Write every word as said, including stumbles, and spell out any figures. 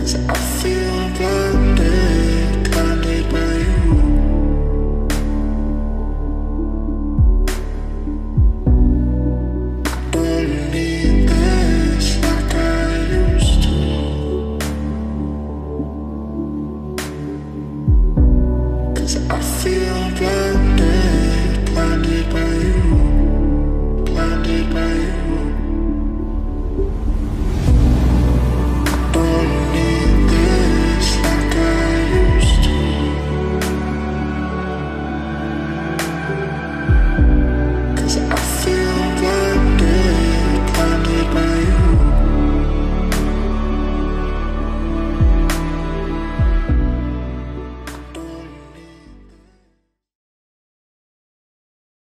I feel blinded, blinded by you. Don't need this like I used to. Cause I feel blinded, blinded by you.